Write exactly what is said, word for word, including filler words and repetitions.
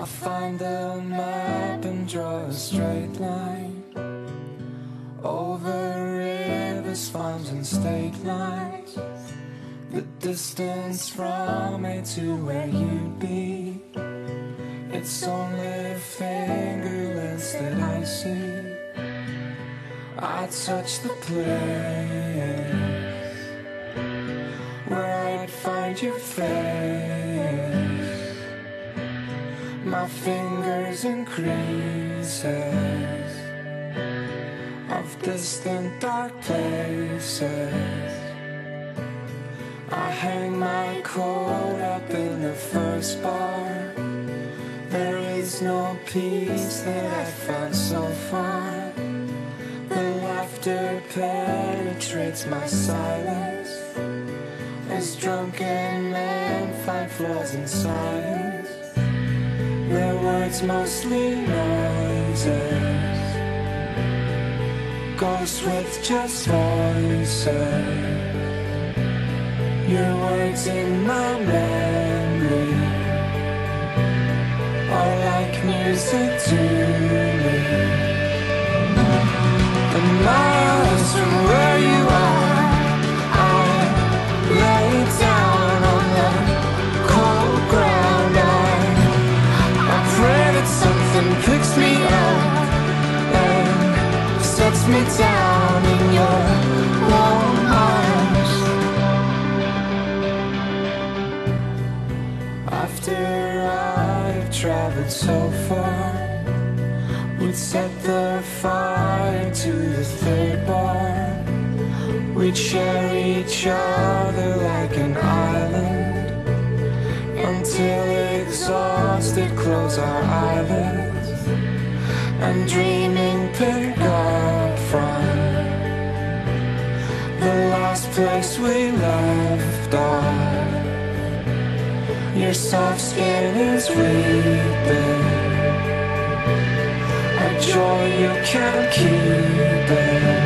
find the map and draw a straight line over rivers, farms and state lines. The distance from me to where you'd be, it's only fingerless that I see. I touch the place where I'd find your face. My fingers in creases of distant dark places. I hang my coat up in the first bar. There is no peace that I've found so far. The laughter penetrates my silence as drunken men find flaws in science. Their words mostly noises, ghosts with just voices. Your words in my memory are like music to me. And miles from where you are, I lay down on the cold ground. I, I pray that something picks me up and sets me down in your warm arms. After I've traveled so far, we'd set the fire to the third bar. We'd share each other like an island until exhausted close our eyelids and dreaming pick up from the last place we left off. Your soft skin is weeping, a joy you can't keep it.